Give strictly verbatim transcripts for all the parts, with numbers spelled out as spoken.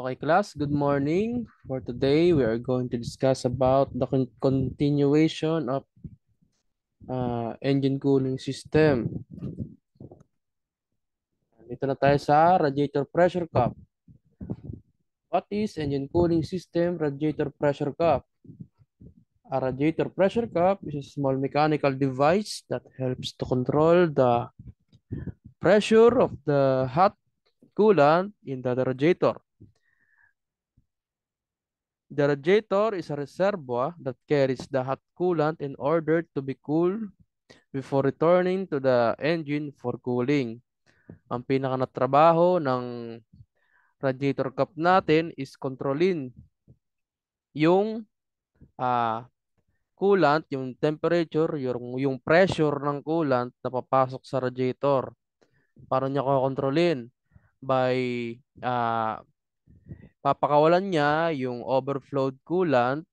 Okay, class, good morning. For today, we are going to discuss about the con- continuation of uh, engine cooling system. Dito na tayo sa radiator pressure cup. What is engine cooling system radiator pressure cup? A radiator pressure cup is a small mechanical device that helps to control the pressure of the hot coolant in the radiator. The radiator is a reservoir that carries the hot coolant in order to be cooled before returning to the engine for cooling. Ang pinaka na trabaho ng radiator cup natin is kontrolin yung ah, coolant, yung temperature, yung, yung pressure ng coolant na papasok sa radiator. Paano niya kokontrolin? By ah, papakawalan niya yung overflowed coolant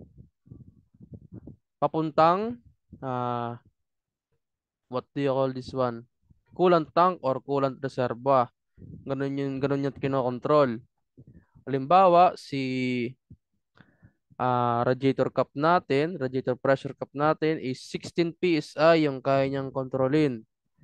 papuntang ah, what do you call this one? Coolant tank or coolant reservoir. Ganun yung ganun yung kinokontrol. Halimbawa, si ah, radiator cup natin, radiator pressure cup natin is sixteen P S I yung kaya niyang kontrolin.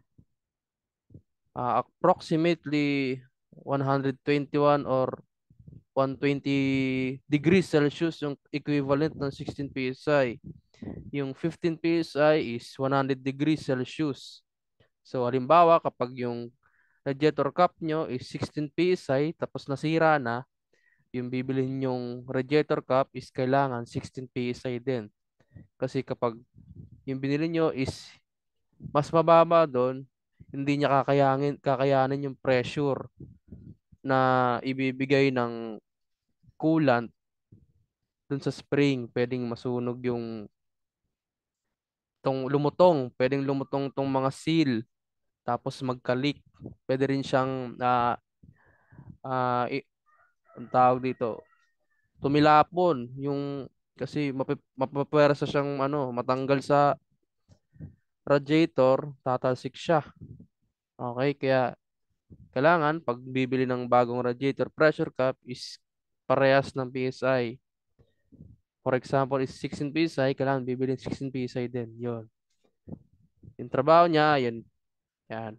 Ah, approximately one twenty-one or one twenty degrees Celsius yung equivalent ng sixteen P S I. Yung fifteen P S I is one hundred degrees Celsius. So, halimbawa, kapag yung radiator cup nyo is sixteen P S I tapos nasira na, yung bibilhin yung radiator cup is kailangan sixteen P S I din. Kasi kapag yung binili nyo is mas mababa doon, hindi niya kakayanin, kakayanin yung pressure na ibibigay ng coolant dun sa spring. Pwedeng masunog yung tong lumutong, pwedeng lumutong tong mga seal tapos magka-leak. Pwede rin siyang ah ah, i- ang tawag dito, tumilapon yung kasi mapip- mapapwersa siyang ano, matanggal sa radiator, tatalsik siya. Okay, kaya kailangan pag bibili ng bagong radiator pressure cup is parehas ng P S I. For example, is sixteen P S I, kailangan bibili ng sixteen P S I din. Yun. Yung trabaho niya, yun. Yan.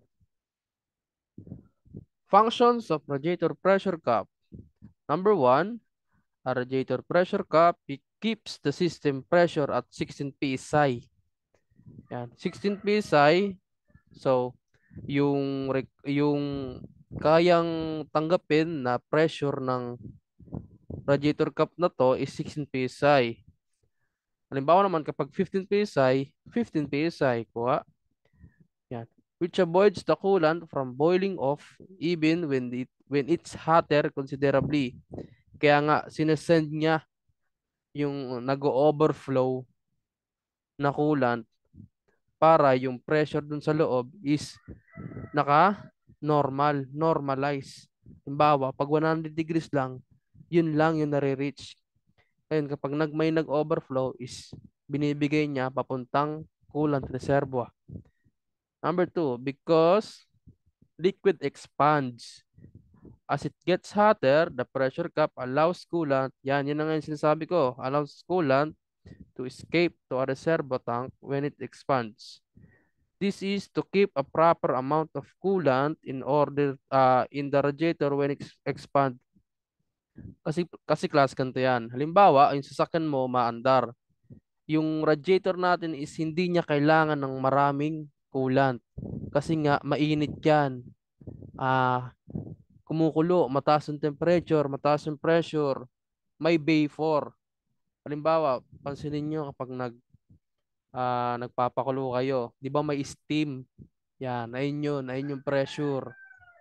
Functions of radiator pressure cup. Number one, a radiator pressure cup, it keeps the system pressure at sixteen P S I. Yan. sixteen P S I, so yung rec- yung kayang tanggapin na pressure ng radiator cup na to is sixteen P S I. Halimbawa naman kapag fifteen P S I, fifteen P S I kuha. Yan. Which avoids the coolant from boiling off even when it when it's hotter considerably. Kaya nga sinesend niya yung nag-overflow na coolant para yung pressure dun sa loob is naka normal, normalize. Halimbawa, pag one hundred degrees lang, yun lang yung nare-reach. Ngayon, kapag nag, may nag-overflow is binibigay niya papuntang coolant reservoir. Number two, because liquid expands. As it gets hotter, the pressure cap allows coolant, yan, yun na nga yung sinasabi ko, allows coolant to escape to a reservoir tank when it expands. This is to keep a proper amount of coolant in order uh, in the radiator when it expand. Kasi kasi class ganito yan. Halimbawa, yung sasakyan mo maandar. Yung radiator natin is hindi niya kailangan ng maraming coolant. Kasi nga mainit yan. Ah, kumukulo, mataas yung temperature, mataas yung pressure, may vapor. Halimbawa, pansinin niyo kapag nag ah, nagpapakulo kayo, 'di ba may steam? Yan, ayun yun, ayun yung pressure.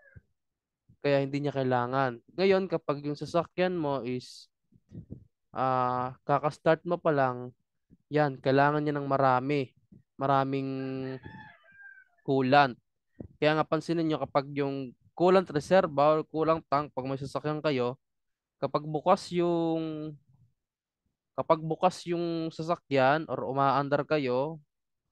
Kaya hindi niya kailangan. Ngayon, kapag yung sasakyan mo is ah kaka-start mo pa lang, yan, kailangan niya ng marami. Maraming coolant. Kaya nga pansinin niyo kapag yung coolant reservoir, coolant tank, pag may sasakyan kayo, kapag bukas yung kapag bukas yung sasakyan or umaandar kayo,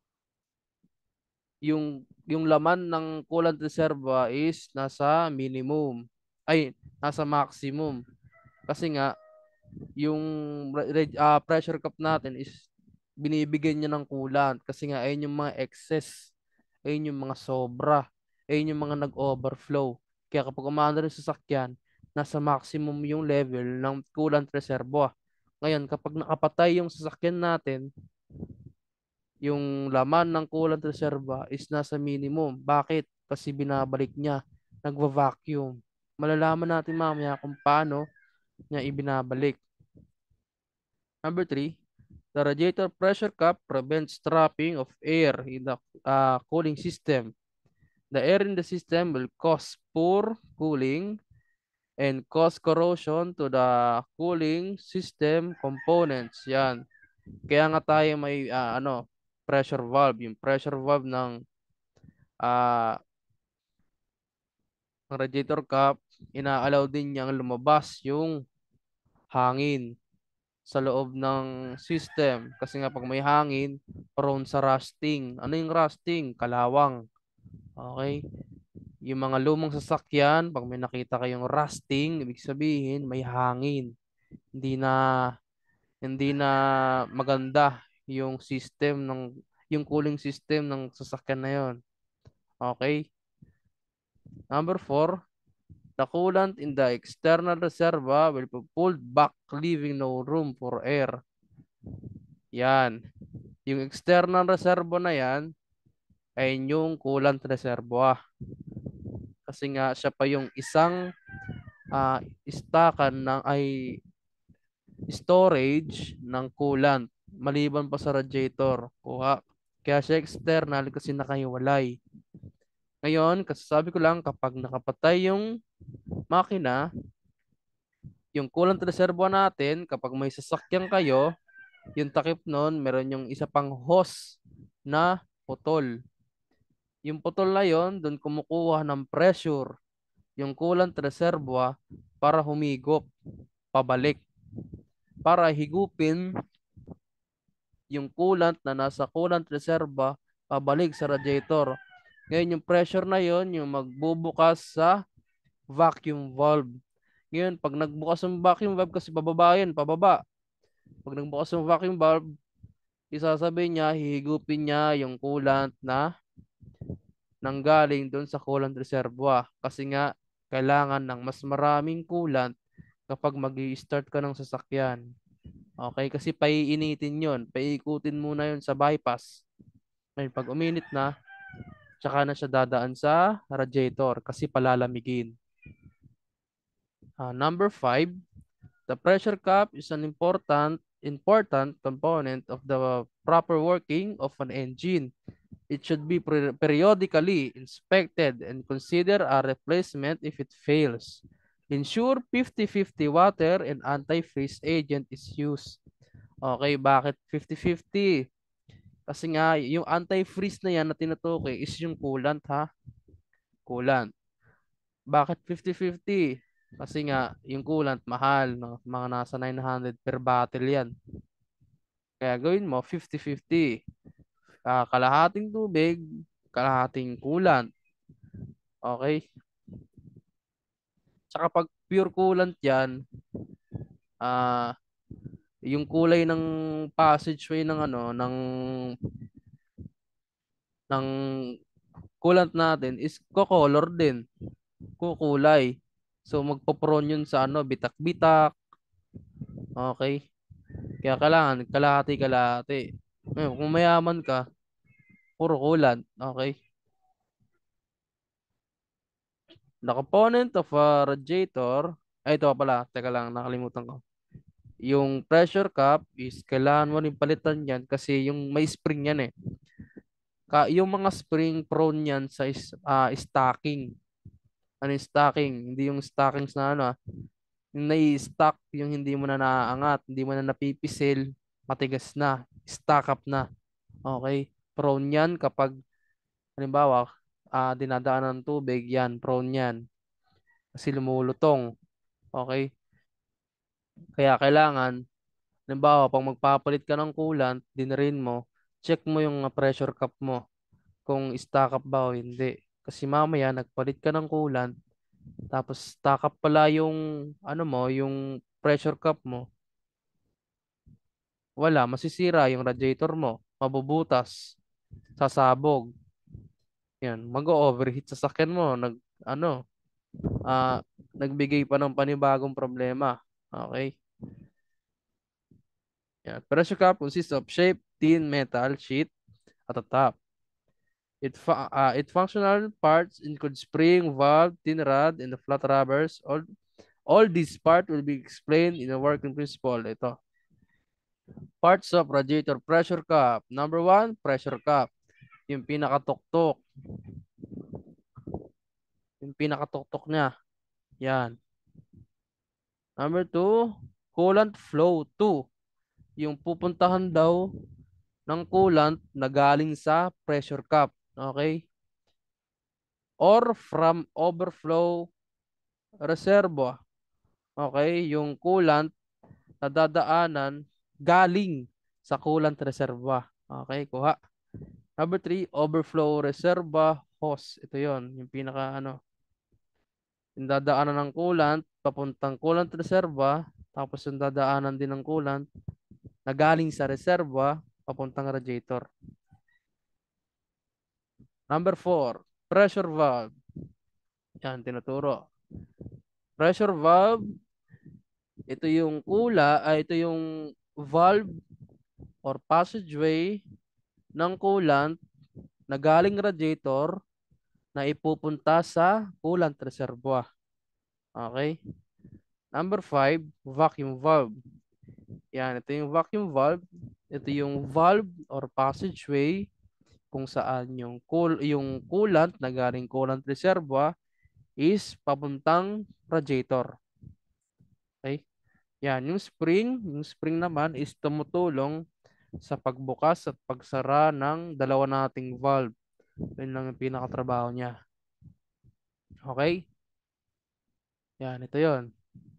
yung yung laman ng coolant reservoir is nasa minimum. Ay, nasa maximum. Kasi nga, yung uh, pressure cup natin is binibigyan niya ng coolant. Kasi nga, ayun yung mga excess. Ayun yung mga sobra. Ayun yung mga nag-overflow. Kaya kapag umaandar yung sasakyan, nasa maximum yung level ng coolant reservoir. Ngayon, kapag nakapatay yung sasakyan natin, yung laman ng coolant reserva is nasa minimum. Bakit? Kasi binabalik niya, nagva-vacuum. Malalaman natin mamaya kung paano niya ibinabalik. Number three, the radiator pressure cap prevents trapping of air in the uh, cooling system. The air in the system will cause poor cooling and cause corrosion to the cooling system components. Yan. Kaya nga tayo may ah, ano, pressure valve, yung pressure valve ng ah, ng radiator cap, inaalaw din niyang lumabas yung hangin sa loob ng system. Kasi nga pag may hangin, prone sa rusting. Ano yung rusting? Kalawang. Okay? Yung mga lumang sasakyan, pag may nakita kayong rusting, ibig sabihin may hangin. Hindi na hindi na maganda yung system ng yung cooling system ng sasakyan na yon. Okay? Number four, the coolant in the external reservoir will be pulled back, leaving no room for air. Yan. Yung external reservoir na yan ay yung coolant reservoir. Kasi nga siya pa yung isang uh, istakan ng ay storage ng coolant maliban pa sa radiator. Kuha. Kaya siya external kasi nakahiwalay. Ngayon, kasi sabi ko lang kapag nakapatay yung makina, yung coolant reservoir natin, kapag may sasakyan kayo, yung takip nun, meron yung isa pang hose na putol. Yung putol na yon, doon kumukuha ng pressure yung coolant reservoir para humigop, pabalik, para higupin yung coolant na nasa coolant reservoir pabalik sa radiator. Ngayon yung pressure na yon yung magbubukas sa vacuum valve. Ngayon, pag nagbukas ng vacuum valve kasi bababa yun, pababa. Pag nagbukas ng vacuum valve, isasabihin niya, hihigupin niya yung coolant na nanggaling doon sa coolant reservoir. Kasi nga, kailangan ng mas maraming coolant kapag mag start ka ng sasakyan. Okay, kasi paiinitin yon, paiikutin muna yon sa bypass. Ngayon, pag uminit na, tsaka na siya dadaan sa radiator kasi palalamigin. Uh, number five, the pressure cap is an important important component of the proper working of an engine. It should be periodically inspected and consider a replacement if it fails. Ensure fifty fifty water and antifreeze agent is used. Okay, bakit fifty fifty? Kasi nga, yung antifreeze na yan na tinutukoy is yung coolant ha. Coolant. Bakit fifty fifty? Kasi nga, yung coolant mahal, no? Mga nasa nine hundred per bottle yan. Kaya gawin mo fifty fifty. Uh, kalahating tubig, kalahating coolant. Okay? Tsaka pag pure coolant yan, ah, uh, yung kulay ng passageway ng ano, ng ng coolant natin is ko-color din, kukulay. So magpo-prone yun sa ano, bitak-bitak. Okay? Kaya kailangan kalahati-kalahati. Ngayon, kung mayaman ka, puro coolant. Okay? The component of a radiator, ay ito pala, teka lang, nakalimutan ko. Yung pressure cap is kailangan mo rin palitan yan kasi yung may spring yan eh. Ka, yung mga spring prone yan sa is, uh, stacking. Ano yung stacking? Hindi yung stockings na ano, ah. Yung nai-stack, yung hindi mo na naaangat, hindi mo na napipisil, matigas na, stack up na. Okay? Prone yan kapag, halimbawa, uh, dinadaan ng tubig, yan, prone yan. Kasi lumulutong. Okay? Kaya kailangan, halimbawa, pag magpapalit ka ng coolant, dinarin mo, check mo yung pressure cup mo kung stack up ba o hindi. Kasi mamaya, nagpalit ka ng coolant, tapos stack up pala yung, ano mo, yung pressure cap mo, wala, masisira yung radiator mo, mabubutas, sasabog. Yan, mag-overheat sa sakyan mo, nag ano, ah nagbigay pa ng panibagong problema. Okay? Yan. Pressure cap consists of shaped thin metal sheet at the top. It fu- uh, it functional parts include spring, valve, thin rod, and the flat rubbers. All all these parts will be explained in the working principle. Ito. Parts of radiator pressure cap. Number one, pressure cap. Yung pinakatuktok. Yung pinakatuktok niya. Yan. Number two, coolant flow. Two, yung pupuntahan daw ng coolant na galing sa pressure cap. Okay? Or from overflow reservoir. Okay? Yung coolant na dadaanan galing sa coolant reservoir. Okay? Kuha. Number three, overflow reservoir hose. Ito yon, yung pinaka ano, yung dadaanan ng coolant, papuntang coolant reservoir, tapos yung dadaanan din ng coolant na galing sa reservoir, papuntang radiator. Number four, pressure valve. Yan, tinuturo. Pressure valve, ito yung kula, ay ito yung valve or passageway ng coolant na galing radiator na ipupunta sa coolant reservoir. Okay? Number five, vacuum valve. Yan, ito yung vacuum valve. Ito yung valve or passageway kung saan yung cool yung coolant na galing coolant reservoir is papuntang radiator. Okay? Yan, yung spring, yung spring naman is tumutulong sa pagbukas at pagsara ng dalawa nating valve. Yun lang yung pinakatrabaho niya. Okay? Yan, ito yon.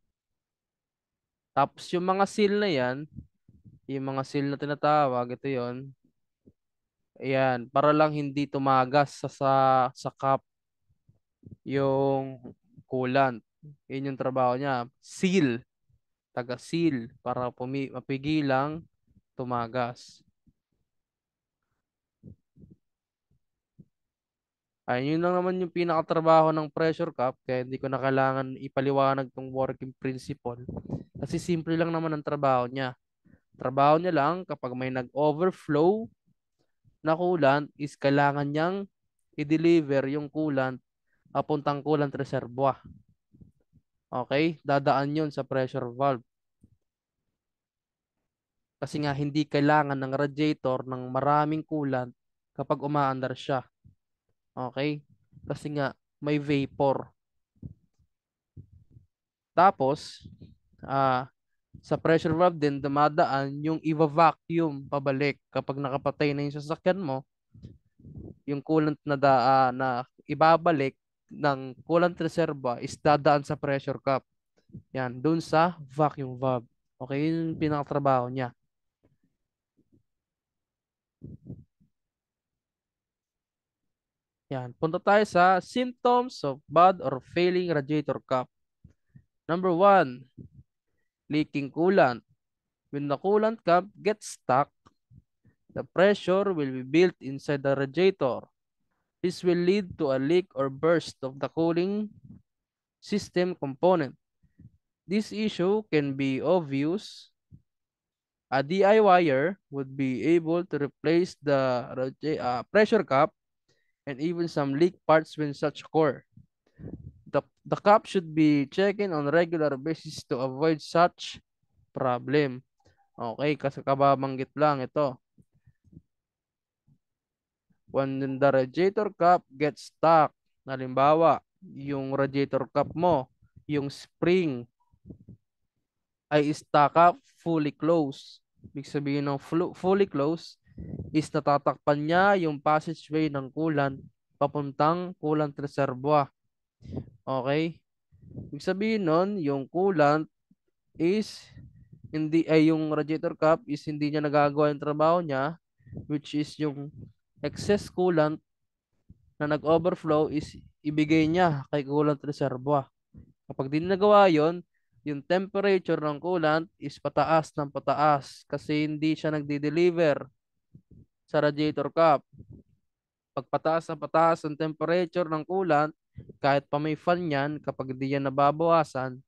Tapos yung mga seal na yan, yung mga seal na tinatawag, ito yon. Ayan, para lang hindi tumagas sa sa, sa cup yung coolant. Yun yung trabaho niya. Seal, taga-seal para pumi mapigilang tumagas. Ay, yun lang naman yung pinakatrabaho ng pressure cup kaya hindi ko na kailangan ipaliwanag tong working principle. Kasi simple lang naman ang trabaho niya. Trabaho niya lang kapag may nag-overflow na coolant is kailangan niyang i-deliver yung coolant papuntang coolant reservoir. Okay? Dadaan yun sa pressure valve. Kasi nga hindi kailangan ng radiator ng maraming coolant kapag umaandar siya. Okay? Kasi nga may vapor. Tapos, ah, sa pressure valve din dumadaan yung i-vacuum pabalik kapag nakapatay na yung sasakyan mo, yung coolant na da, ah, na ibabalik ng coolant reservoir is dadaan sa pressure cap. Yan, dun sa vacuum valve. Okay, yun yung pinakatrabaho niya. Yan, punta tayo sa symptoms of bad or failing radiator cap. Number one, leaking coolant. When the coolant cap gets stuck, the pressure will be built inside the radiator. This will lead to a leak or burst of the cooling system component. This issue can be obvious. A DIYer would be able to replace the radi- uh, pressure cap and even some leak parts when such occur. The, the cap should be checked on a regular basis to avoid such problem. Okay, kasi kababanggit lang ito. When the radiator cap gets stuck, halimbawa, yung radiator cap mo, yung spring ay stuck up fully closed. Ibig sabihin ng fully closed is natatakpan niya yung passageway ng coolant papuntang coolant reservoir. Okay? Ibig sabihin nun, yung coolant is hindi ay yung radiator cap is hindi niya nagagawa yung trabaho niya, which is yung excess coolant na nag-overflow is ibigay niya kay coolant reservoir. Kapag di nagawa yon, yung temperature ng coolant is pataas ng pataas kasi hindi siya nagde-deliver sa radiator cap. Pag pataas na pataas ang temperature ng coolant, kahit pa may fan yan, kapag hindi yan nababawasan,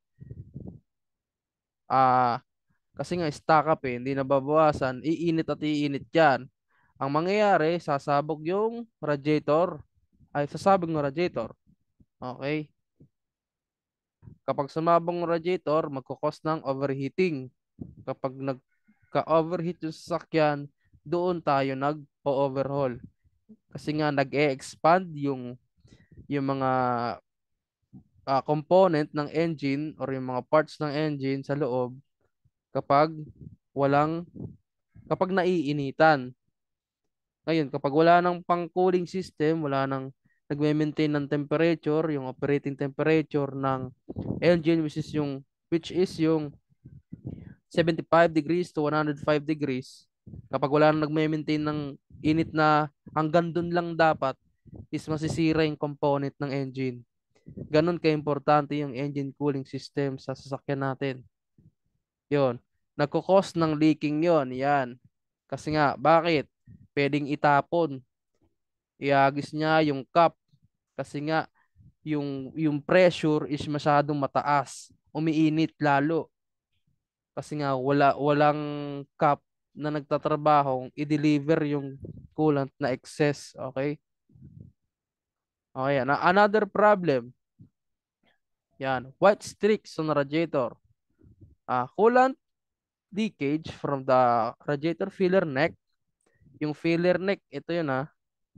ah, kasi nga stack up eh, hindi nababawasan, iinit at iinit yan. Ang mangyayari, sasabog yung radiator, ay sasabog ng radiator. Okay? Kapag sumabong ng radiator, magkukos ng overheating. Kapag nagka-overheat yung sasakyan, doon tayo nag-overhaul. Kasi nga nag-e-expand yung yung mga ah, component ng engine or yung mga parts ng engine sa loob kapag walang kapag naiinitan. Ngayon, kapag wala nang pang-cooling system, wala nang nagme-maintain ng temperature, yung operating temperature ng engine which is yung which is yung seventy-five degrees to one hundred five degrees. Kapag wala nang nagme-maintain ng init na hanggang dun lang dapat, is masisira yung component ng engine. Ganun ka-importante yung engine cooling system sa sasakyan natin. Yon. Nagko-cause ng leaking yon. Yan. Kasi nga, bakit? Pwedeng itapon. Iagis niya yung cup. Kasi nga, yung, yung pressure is masyadong mataas. Umiinit lalo. Kasi nga, wala, walang cup na nagtatrabaho i-deliver yung coolant na excess. Okay? Okay. Yan. Another problem. Yan. White streaks on radiator. Ah, coolant leakage from the radiator filler neck. Yung filler neck, ito yun ah.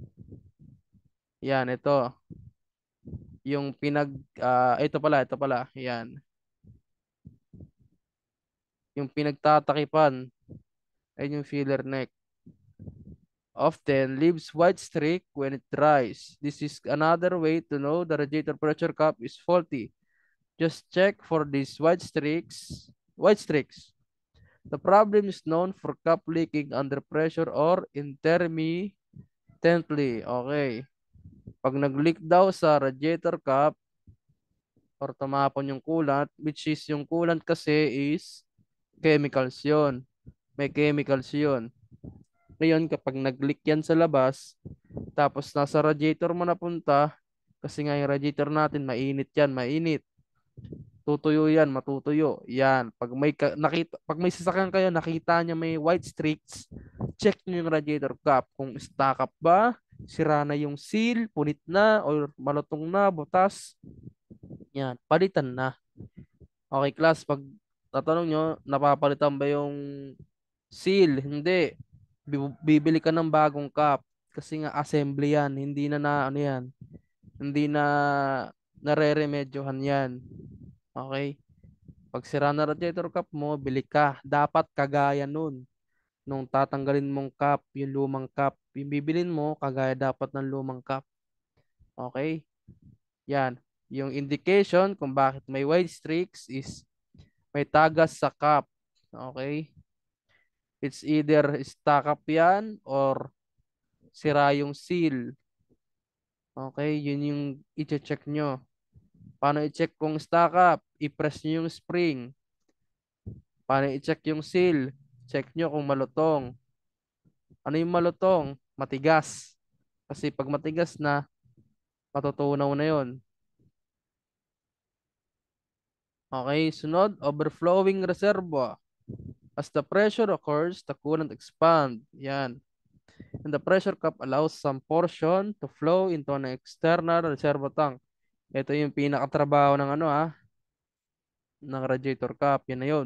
Yan, ito. Yung pinag, ah, ito pala, ito pala. Yan. Yung pinagtatakipan. Ayun yung filler neck. Often leaves white streak when it dries. This is another way to know the radiator pressure cap is faulty. Just check for these white streaks. White streaks. The problem is known for cap leaking under pressure or intermittently. Okay. Pag nag-leak daw sa radiator cap or tumapon yung coolant, which is yung coolant kasi is chemicals yun. May chemicals yun. Ngayon, kapag nag-leak yan sa labas, tapos nasa radiator mo napunta, kasi nga yung radiator natin, mainit yan, mainit. Tutuyo yan, matutuyo. Yan. Pag may ka- nakita, pag may sasakyan kayo, nakita niya may white streaks, check niyo yung radiator cap. Kung stock up ba, sira na yung seal, punit na, or malutong na, butas. Yan, palitan na. Okay, class, pag tatanong nyo, napapalitan ba yung seal? Hindi. Bi- Bibili ka ng bagong cap. Kasi nga assembly yan. Hindi na na, ano yan. Hindi na nare-remedyohan yan. Okay? Pag sira na radiator cap mo, bili ka. Dapat kagaya nun. Nung tatanggalin mong cap, yung lumang cap, yung bibilin mo, kagaya dapat ng lumang cap. Okay? Yan. Yung indication kung bakit may white streaks is may tagas sa cap. Okay? It's either stuck up yan or sira yung seal. Okay? Yun yung i-check nyo. Paano i-check kung stuck up? I-press nyo yung spring. Paano i-check yung seal? Check nyo kung malutong. Ano yung malutong? Matigas. Kasi pag matigas na, matutunaw na yon. Okay, sunod, overflowing reservoir. As the pressure occurs, the coolant expand. Yan. And the pressure cap allows some portion to flow into an external reservoir tank. Ito yung pinakatrabaho ng ano ah, ng radiator cap. Yan na yun.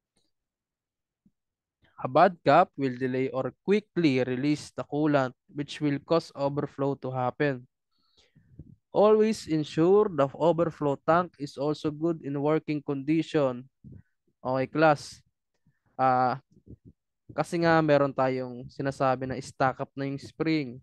A bad cap will delay or quickly release the coolant, which will cause overflow to happen. Always ensure the overflow tank is also good in working condition. Okay, class. Ah, kasi nga meron tayong sinasabi na stack up na yung spring.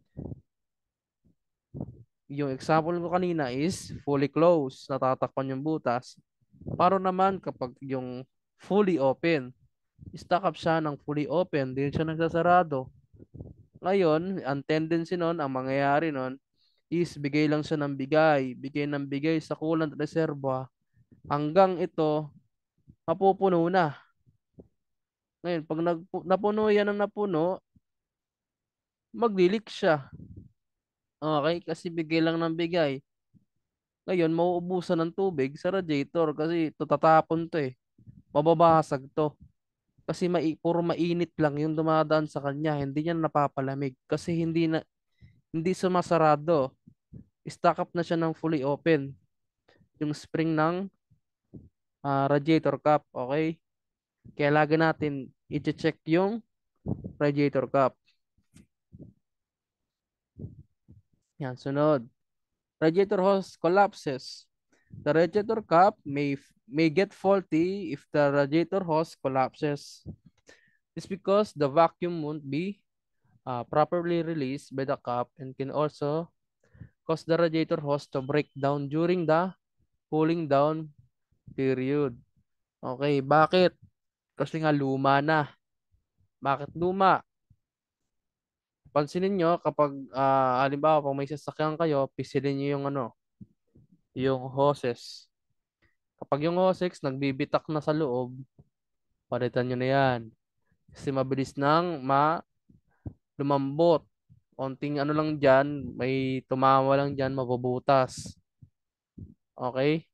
Yung example ko kanina is fully closed, natatakpan yung butas. Para naman kapag yung fully open, stack up siya ng fully open, din siya nagsasarado. Ngayon, ang tendency nun, ang mangyayari nun, is bigay lang siya ng bigay, bigay ng bigay sa coolant reservoir. hanggang ito mapupuno na. Ngayon, pag nagpu- napuno yan ng napuno, magli-leak siya. Okay? Kasi bigay lang ng bigay. Ngayon, mauubusan ng tubig sa radiator kasi ito tatapon to eh. Mababasag to. Kasi mai puro mainit lang yung dumadaan sa kanya. Hindi niya napapalamig. Kasi hindi na hindi sumasarado. Stack up na siya ng fully open. Yung spring ng ah, radiator cap. Okay? Kaya lagi natin i-check yung radiator cap. Yan, sunod. Radiator hose collapses. The radiator cap may may get faulty if the radiator hose collapses. It's because the vacuum won't be uh, properly released by the cap and can also cause the radiator hose to break down during the cooling down period. Okay, bakit? Kasi nga luma na. Bakit luma? Pansinin nyo kapag ah, halimbawa pag may sasakyan kayo, pisilin nyo yung ano, yung hoses. Kapag yung hoses nagbibitak na sa loob, palitan nyo na yan. Kasi mabilis nang ma lumambot. Konting ano lang dyan, may tumawa lang dyan, mabubutas. Okay?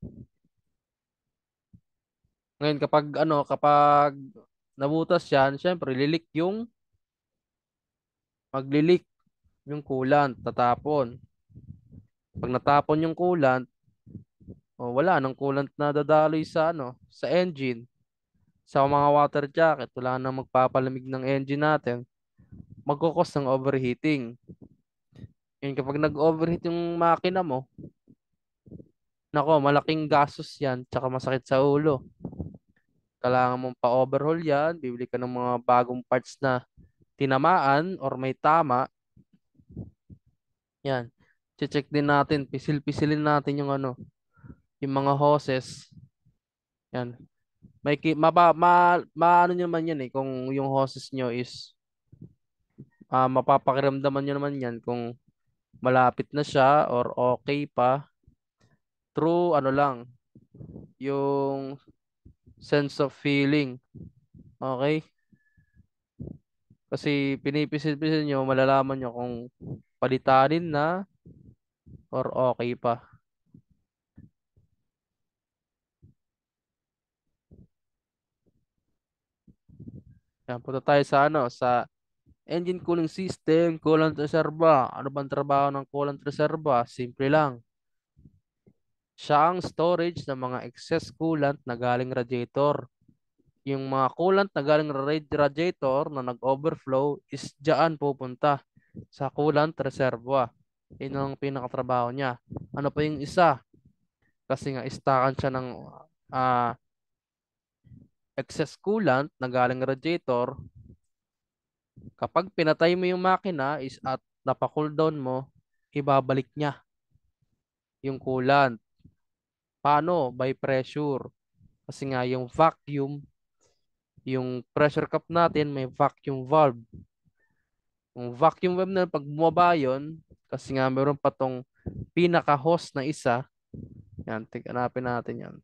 Ngayon kapag ano, kapag nabutas yan, syempre lilik yung maglilik yung coolant, tatapon. Pag natapon yung coolant, oh, wala nang coolant na dadaloy sa ano, sa engine. Sa mga water jacket, wala nang magpapalamig ng engine natin. Magkukos ng overheating. Ngayon kapag nag-overheat yung makina mo, nako, malaking gastos yan, tsaka masakit sa ulo. Kailangan mong pa-overhaul yan, bibili ka ng mga bagong parts na tinamaan or may tama. Yan. Check din natin, pisil-pisilin natin yung ano, yung mga hoses. Yan. May ki maba, ma, maano nyo naman yan eh kung yung hoses nyo is ah, mapapakiramdaman nyo naman yan kung malapit na siya or okay pa through ano lang yung sense of feeling. Okay? Kasi pinipisil-pisil nyo, malalaman nyo kung palitanin na or okay pa. Yan, punta tayo sa ano, sa engine cooling system, coolant reserva. Ano bang trabaho ng coolant reserva? Simple lang. Siya ang storage ng mga excess coolant na galing radiator. Yung mga coolant na galing ra- radiator na nag-overflow is diyan pupunta sa coolant reserva. Yun ang pinakatrabaho niya. Ano pa yung isa? Kasi nga istakan siya ng ah, excess coolant na galing radiator. Kapag pinatay mo yung makina is at napa-cool down mo, ibabalik niya yung coolant. Paano? By pressure. Kasi nga yung vacuum, yung pressure cup natin may vacuum valve. Yung vacuum valve na pag bumaba yun, kasi nga meron pa tong pinaka-hose na isa. Yan, tignan natin yan.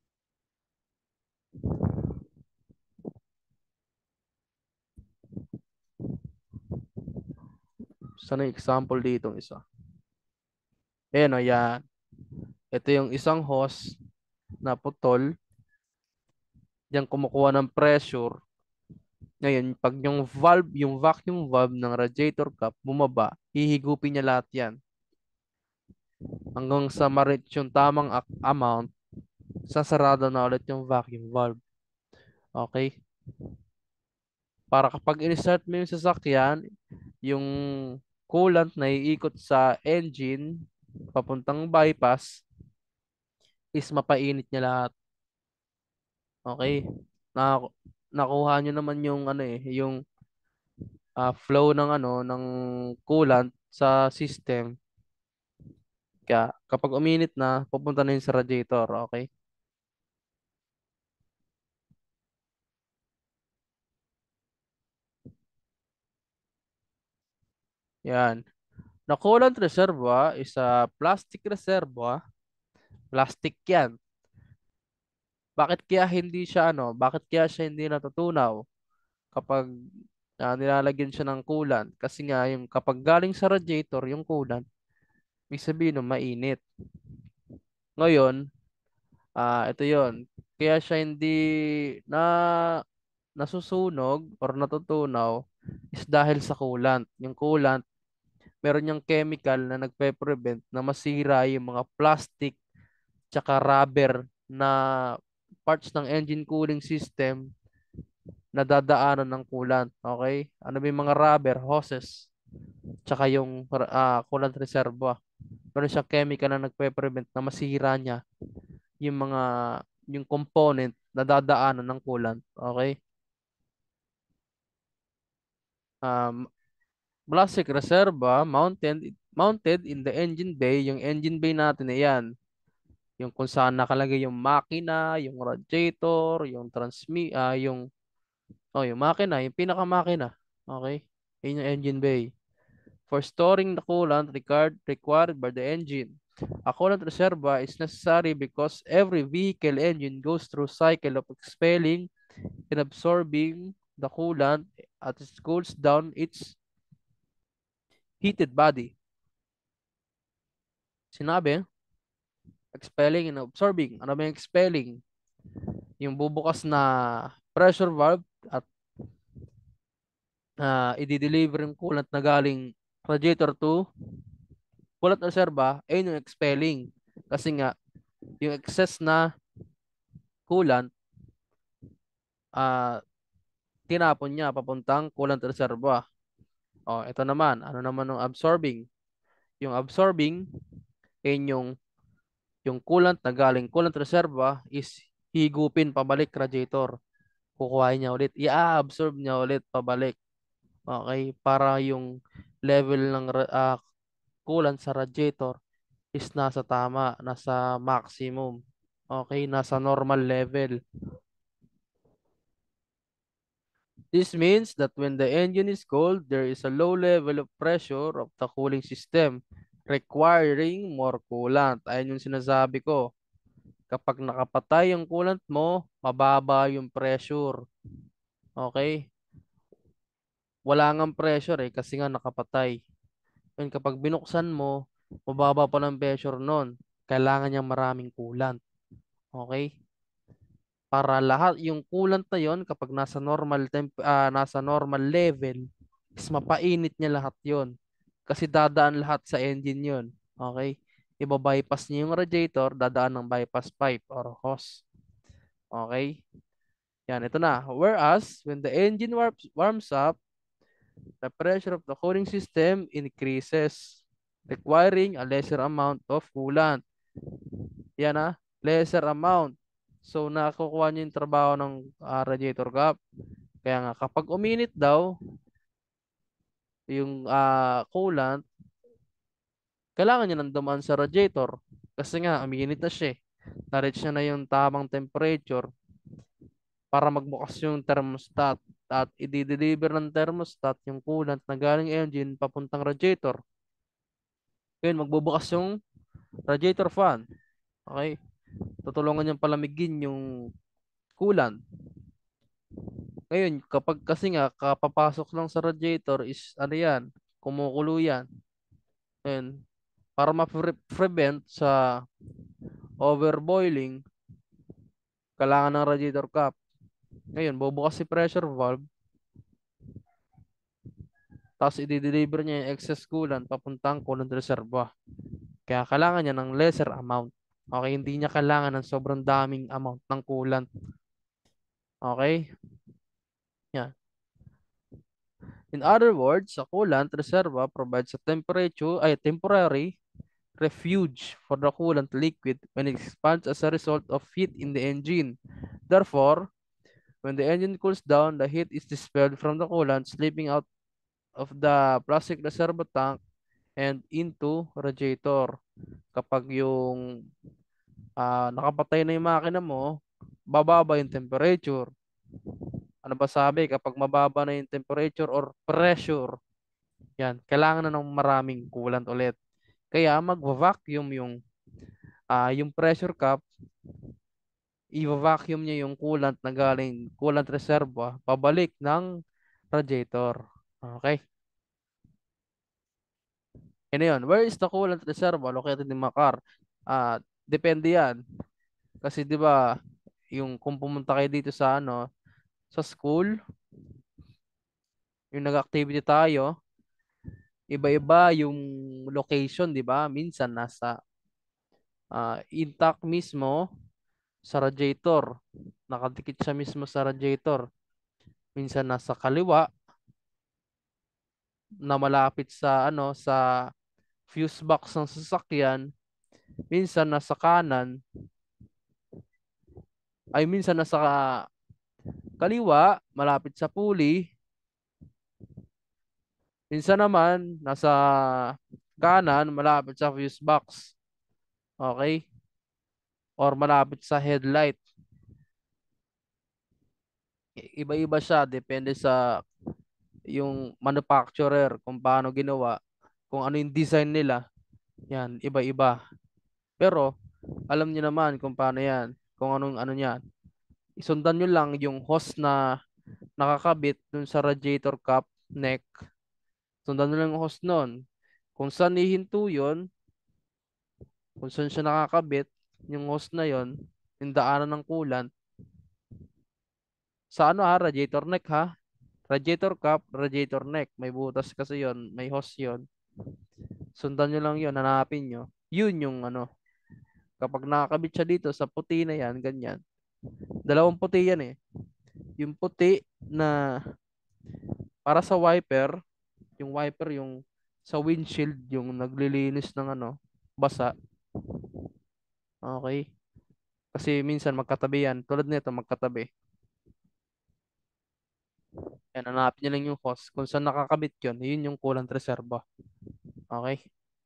Saan yung example dito isa? Ayan o, yan. Ito yung isang hose na putol. Diyan kumukuha ng pressure. Ngayon, pag yung valve, yung vacuum valve ng radiator cap bumaba, hihigupin niya lahat yan. Hanggang sa ma-reach yung tamang ak- amount, sasarado na ulit yung vacuum valve. Okay? Para kapag in-start mo yung sasakyan, yung coolant na iikot sa engine, papuntang bypass, is mapainit niya lahat. Okay? Na nakuha nyo naman yung ano eh, yung ah, flow ng ano ng coolant sa system. Kaya kapag uminit na, pupunta na yun sa radiator, okay? Yan. The coolant reservoir is a plastic reservoir. Plastic yan. Bakit kaya hindi siya ano, bakit kaya siya hindi natutunaw kapag ah, nilalagyan siya ng coolant? Kasi nga yung kapag galing sa radiator yung coolant, ibig sabihin nun mainit. Ngayon, ah ito yon. Kaya siya hindi na nasusunog or natutunaw is dahil sa coolant. Yung coolant, meron niyang chemical na nagpe-prevent na masira yung mga plastic tsaka rubber na parts ng engine cooling system na dadaanan ng coolant. Okay? Ano ba yung mga rubber, hoses, tsaka yung ah, coolant reservoir. Meron siyang chemical na nagpe-prevent na masira niya yung mga yung component na dadaanan ng coolant. Okay? Um, Plastic reserva mounted mounted in the engine bay. Yung engine bay natin na yan. Yung kung saan nakalagay yung makina, yung radiator, yung transmi ah yung oh, yung makina, yung pinakamakina. Okay? Yun yung engine bay. For storing the coolant required required by the engine. A coolant reserva is necessary because every vehicle engine goes through cycle of expelling and absorbing the coolant as it cools down its heated body. Sinabi, expelling and absorbing. Ano ba yung expelling? Yung bubukas na pressure valve at uh, i-deliver yung coolant na galing radiator to coolant reserva, ay yung expelling. Kasi nga, yung excess na coolant, ah tinapon niya papuntang coolant reserva. O, ito naman. Ano naman yung absorbing? Yung absorbing, ay yung, yung coolant na galing coolant reserva is higupin pabalik radiator. Kukuhain niya ulit. I-absorb niya ulit pabalik. Okay? Para yung level ng ra- ah, coolant sa radiator is nasa tama, nasa maximum. Okay? Nasa normal level. This means that when the engine is cold, there is a low level of pressure of the cooling system, requiring more coolant. Ayun yung sinasabi ko. Kapag nakapatay yung coolant mo, mababa yung pressure. Okay? Wala ngang pressure eh, kasi nga nakapatay. And kapag binuksan mo, mababa pa ng pressure nun. Kailangan niyang maraming coolant. Okay? Para lahat yung coolant na yon kapag nasa normal temp ah, nasa normal level is mapainit niya lahat yon kasi dadaan lahat sa engine yon. Okay, iba-bypass niya yung radiator, dadaan ng bypass pipe or hose. Okay, yan, ito na. Whereas when the engine warms, warms up, the pressure of the cooling system increases, requiring a lesser amount of coolant. Yan ah, lesser amount. So nakukuha niyo yung trabaho ng ah, radiator cap. Kaya nga kapag uminit daw yung ah, coolant, kailangan niya nang dumaan sa radiator kasi nga uminit na siya. Eh. Na-reach niya na yung tamang temperature para magbukas yung thermostat at i-deliver ng thermostat yung coolant na galing engine papuntang radiator. Ngayon magbubukas yung radiator fan. Okay? Tutulungan niyang palamigin yung coolant. Ngayon, kapag kasi nga kapapasok lang sa radiator is ano yan, kumukulo yan. Ngayon, para ma-prevent sa overboiling, kailangan ng radiator cap. Ngayon, bubukas si pressure valve, tapos i-deliver niya yung excess coolant papuntang coolant reservoir. Kaya kailangan niya ng lesser amount. Okay, hindi niya kailangan ng sobrang daming amount ng coolant. Okay? Yan. In other words, a coolant reservoir provides a temperature, ay temporary refuge for the coolant liquid when it expands as a result of heat in the engine. Therefore, when the engine cools down, the heat is dispelled from the coolant, slipping out of the plastic reservoir tank and into radiator. Kapag yung ah, nakapatay na yung makina mo, bababa yung temperature. Ano ba sabi? Kapag mababa na yung temperature or pressure, yan, kailangan na ng maraming coolant ulit. Kaya mag-vacuum yung ah, yung pressure cap i-vacuum niya yung coolant na galing coolant reservoir pabalik ng radiator. Okay? Ano yun? Where is the coolant reservoir located in my car? Ah, depende yan. Kasi 'di ba, yung kung pumunta kayo dito sa ano, sa school, yung nag-activity tayo, iba-iba yung location, 'di ba? Minsan nasa ah, intact mismo sa radiator. Nakadikit siya mismo sa radiator. Minsan nasa kaliwa na malapit sa ano sa fuse box ng sasakyan, minsan nasa kanan, ay minsan nasa kaliwa malapit sa pulley, minsan naman nasa kanan malapit sa fuse box. Okay? Or malapit sa headlight. I- Iba-iba siya depende sa yung manufacturer kung paano ginawa, kung ano yung design nila. Yan, iba-iba. Pero alam niyo naman kung paano yan, kung anong ano niyan. Isundan nyo lang yung hose na nakakabit dun sa radiator cap neck. Sundan nyo lang yung hose nun. Kung saan ihinto yun, kung saan siya nakakabit, yung hose na yon, yung daanan ng coolant, sa ano ha, radiator neck ha. Radiator cap, radiator neck. May butas kasi yon, may hose yon. Sundan nyo lang yon, hanapin nyo. Yun yung ano, kapag nakakabit siya dito sa puti na yan, ganyan. Dalawang puti yan eh. Yung puti na para sa wiper, yung wiper yung sa windshield, yung naglilinis ng ano, basa. Okay? Kasi minsan magkatabi yan. Tulad nito, magkatabi. Yan, hanapin nyo lang yung hose. Kung saan nakakabit yun, yun yung coolant reserva. Okay?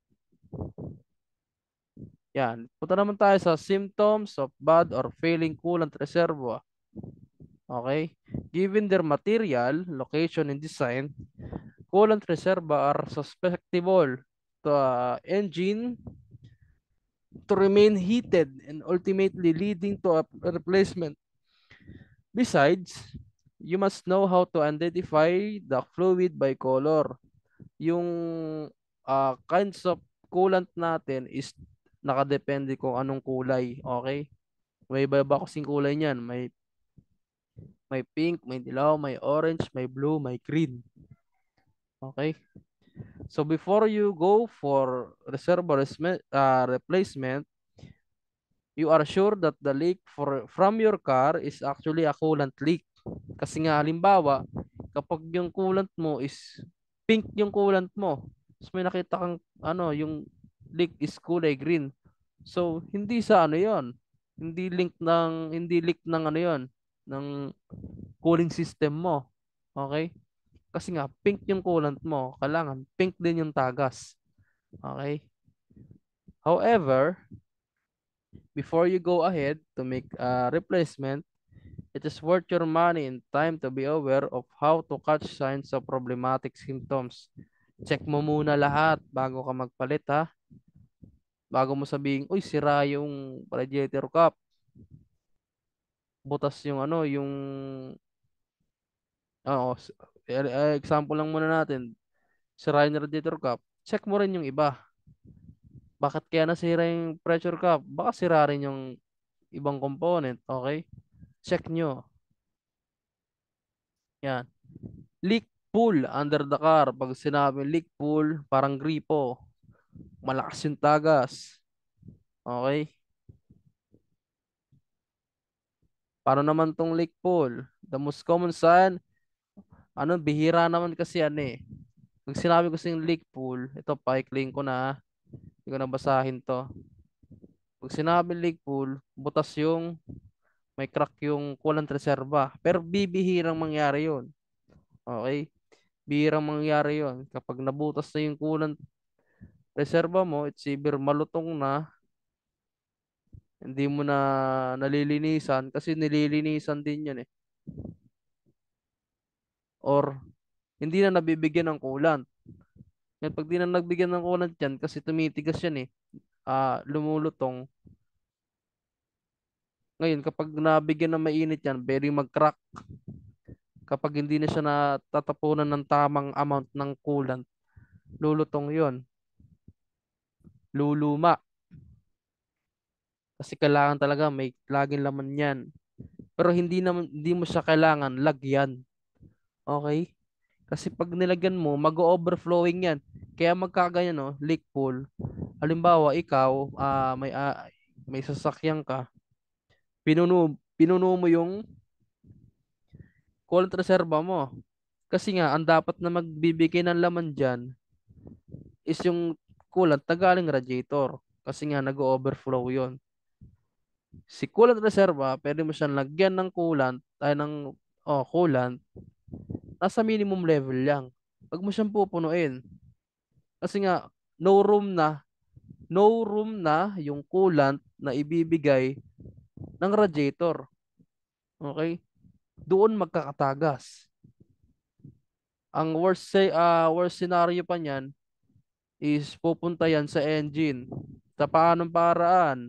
Yan. Punta naman tayo sa symptoms of bad or failing coolant reservoir. Okay? Given their material, location, and design, coolant reservoir are susceptible to uh, engine to remain heated and ultimately leading to a replacement. Besides, you must know how to identify the fluid by color. Yung uh, kinds of coolant natin is nakadepende kung anong kulay. Okay? May iba-iba kasing kulay niyan. May may pink, may dilaw, may orange, may blue, may green. Okay? So before you go for reservoir uh, replacement, you are sure that the leak for from your car is actually a coolant leak. Kasi nga halimbawa, kapag yung coolant mo is pink yung coolant mo, tapos may nakita kang ano, yung leak is kulay green. So hindi sa ano 'yon. Hindi link ng hindi leak ng ano 'yon, ng cooling system mo. Okay? Kasi nga pink yung coolant mo, kailangan pink din yung tagas. Okay? However, before you go ahead to make a replacement, it is worth your money and time to be aware of how to catch signs of problematic symptoms. Check mo muna lahat bago ka magpalit ha. Bago mo sabihin, uy, sira yung radiator cap. Butas yung ano, yung oo, s- eh, eh, example lang muna natin. Sira yung radiator cap. Check mo rin yung iba. Bakit kaya nasira yung pressure cap? Baka sira rin yung ibang component, okay? Check nyo. Yan. Leak pool under the car. Pag sinabi leak pool, parang gripo. Malakas yung tagas. Okay? Para naman tong leak pool? The most common sign, ano, bihira naman kasi yan eh. Pag sinabi ko sa leak pool, ito, pa-clean ko na. Hindi ko na basahin to. Pag sinabi leak pool, butas yung, may crack yung coolant reserva. Pero bibihirang mangyari yun. Okay? Bihirang mangyari yun. Kapag nabutas na yung coolant reserva mo, it's either malutong na, hindi mo na nalilinisan kasi nililinisan din yan eh. Or hindi na nabibigyan ng coolant. Yan, pag di na nagbigyan ng coolant yan, kasi tumitigas yan eh. Ah, lumulutong. Ngayon, kapag nabigyan ng mainit yan, pwede mag-crack. Kapag hindi na siya natatapunan ng tamang amount ng coolant, lulutong yon, luluma. Kasi kailangan talaga may laging laman yan. Pero hindi naman hindi mo siya kailangan lagyan. Okay? Kasi pag nilagyan mo, mag-overflowing yan. Kaya magkaganyan, no, leak pool. Halimbawa, ikaw, ah, may ah, may sasakyan ka, pinuno pinuno mo yung coolant reserva mo. Kasi nga, ang dapat na magbibigay ng laman diyan is yung coolant na galing radiator. Kasi nga, nag-overflow yon. Si coolant reserva, pwede mo siyang lagyan ng coolant, ay ng oh, coolant, nasa minimum level lang. Wag mo siyang pupunuin. Kasi nga, no room na, no room na yung coolant na ibibigay ng radiator. Okay? Doon magkakatagas. Ang worst say, ah worst scenario pa niyan is pupunta yan sa engine. Sa paanong paraan?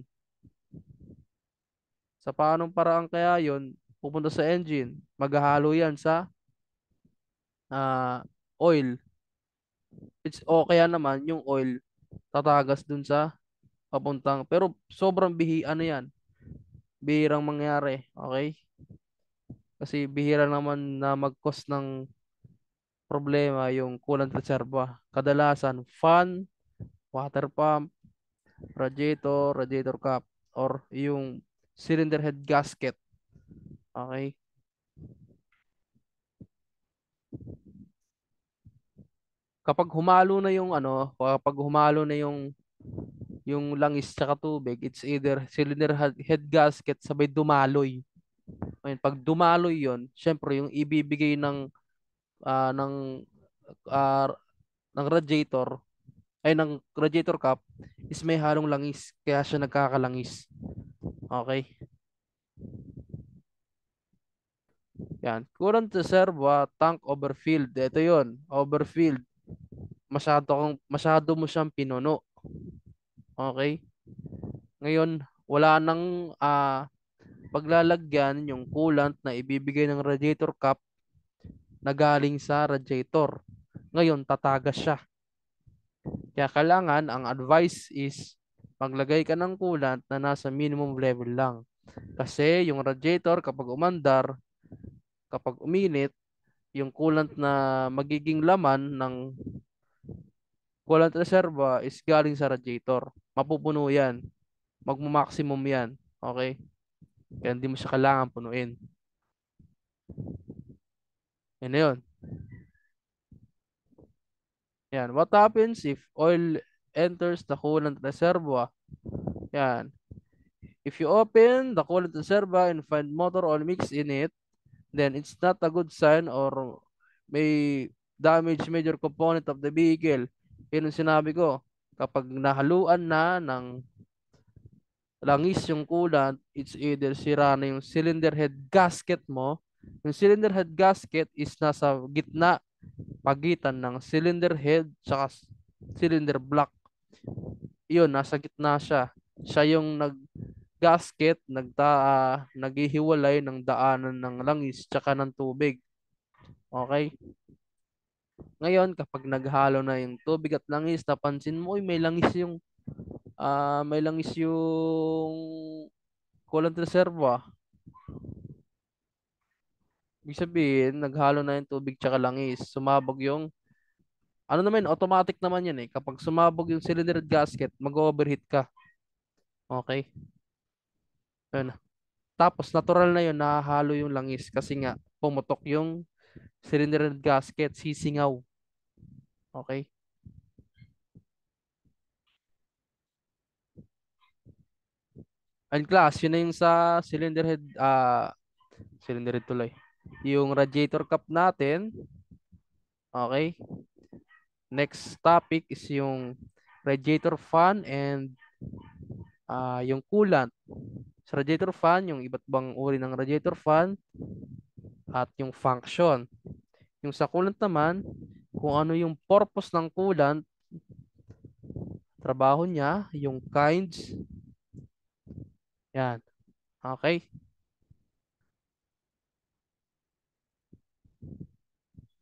Sa paanong paraan kaya yon pupunta sa engine? Maghahalo yan sa ah, oil. It's o kaya naman yung oil tatagas dun sa papuntang. Pero sobrang bihi ano yan. Bihirang mangyari. Okay? Kasi bihira naman na mag-cause ng problema yung coolant reserva. Kadalasan, fan, water pump, radiator, radiator cap, or yung cylinder head gasket. Okay? Kapag humalo na yung ano, kapag humalo na yung yung langis tsaka tubig, it's either cylinder head, head gasket sabay dumaloy. Ayun, pag dumaloy yon, syempre yung ibibigay ng ah, ng ah, ng radiator ay ng radiator cap is may halong langis kaya siya nagkakalangis. Okay? Yan. Coolant reservoir, tank overfilled. Ito yon, overfilled. Masyado kang masyado mo siyang pinuno. Okay? Ngayon, wala nang ah, paglalagyan yung coolant na ibibigay ng radiator cap na galing sa radiator. Ngayon, tatagas siya. Kaya kailangan, ang advice is maglagay ka ng coolant na nasa minimum level lang. Kasi yung radiator kapag umandar, kapag uminit, yung coolant na magiging laman ng coolant reserva is galing sa radiator. Mapupuno yan. Magmo-maximum yan. Okay? Kaya hindi mo siya kailangan punuin. Yan na yun. Yan. What happens if oil enters the coolant reservoir? Yan. If you open the coolant reservoir and find motor oil mix in it, then it's not a good sign or may damage major component of the vehicle. Yun ang sinabi ko. Kapag nahaluan na ng langis yung coolant, it's either sira na yung cylinder head gasket mo. Yung cylinder head gasket is nasa gitna, pagitan ng cylinder head tsaka cylinder block. Yun, nasa gitna siya. Siya yung nag gasket, nagta ah, naghihiwalay ng daanan ng langis tsaka ng tubig. Okay? Ngayon, kapag naghalo na yung tubig at langis, napansin mo, uy, may langis yung ah may langis yung coolant reservoir. Ibig sabihin, naghalo na yung tubig tsaka langis. Sumabog yung, ano naman, automatic naman yan eh. Kapag sumabog yung cylinder at gasket, mag-overheat ka. Okay? Yun. Tapos, natural na yun, nahahalo yung langis kasi nga, pumutok yung cylinder at gasket, sisingaw. Okay? And class, yun na yung sa cylinder head, ah, cylinder head tuloy. Yung radiator cap natin, okay? Next topic is yung radiator fan and ah, yung coolant. Sa radiator fan, yung iba't bang uri ng radiator fan at yung function. Yung sa coolant naman, kung ano yung purpose ng coolant, trabaho niya, yung kinds, yan. Okay?